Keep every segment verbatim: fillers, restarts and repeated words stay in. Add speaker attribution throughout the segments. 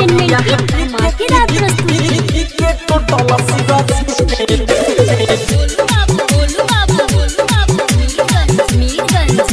Speaker 1: Entertainment की धमाकेदार प्रस्तुति। गोलू बाबू गोलू बाबू गोलू बाबू मीरगंज मीरगंज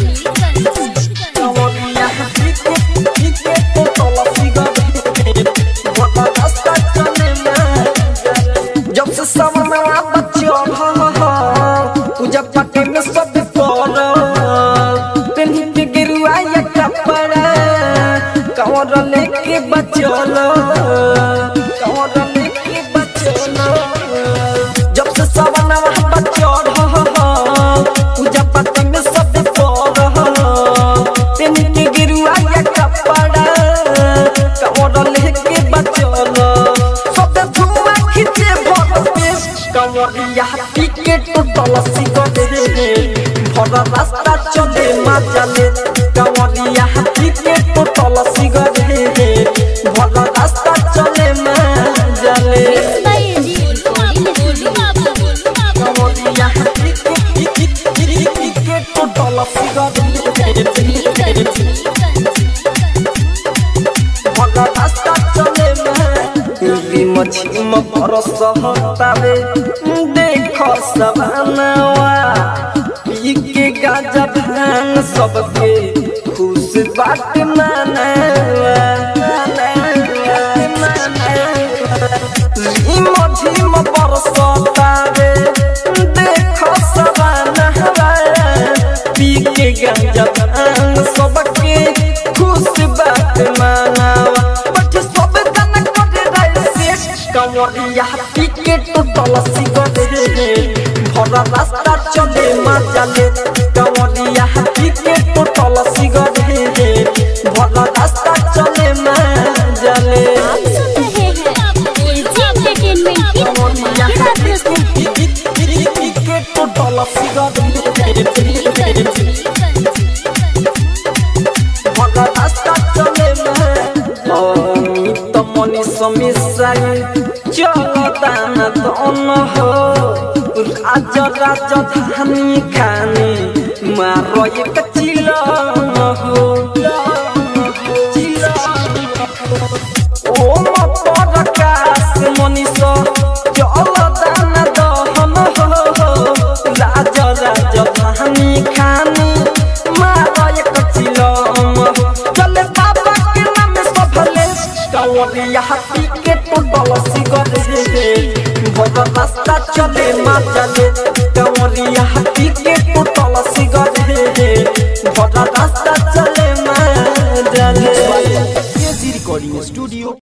Speaker 2: जब से समनवा बच्चों पूजा पाठ में सब करो पेन्ही के गिरुआ या कपड़ा कवर लेके बचलो कवर लेके बचलो जब से समनवा बच्चों पूजा पाठ में सब करो पेन्ही के गिरुआ या कपड़ा कवर लेके बचलो सब धुआं खींचे कवरिया टिकट तलसी गरे भरा रास्ता चले मजा ले कवरिया टिकट तलसी गरे भरा रास्ता चले मजा ले
Speaker 1: गोलू बाबू गोलू बाबू
Speaker 2: कवरिया टिकट तलसी गरे भरा रास्ता चले मछली में बरस हतावे देखो सवानवा पी के गाजा भांग सबके खुश बात मनावा मछली में बरस हतावे देखो सवानवा पी के गाजा भांग सबके खुश बात मनावा कवरिया टिकट तलसी गरे भरा रास्ता चले मजा ले कवरिया टिकट तलसी गरे भरा रास्ता चले मजा ले
Speaker 1: आप सुन रहे हैं एंटरटेनमेंट की धमाकेदार प्रस्तुति।
Speaker 2: टिकट तलसी गरे भरा रास्ता चले मजा तो मनी समिसाई चलतान दन हो राज राजधानी खानी मारो एक चिलम हो ओ मपर काश मनीष चलतान दहन हो राज राजधानी खानी मारो एक चिलम हो चले बाबा के नाम सफले कवरिया टिकट तलसी गरे भरा रास्ता चले मजा ले कवरिया टिकट तलसी गरे भरा रास्ता चले मजा ले।
Speaker 3: Recording studio.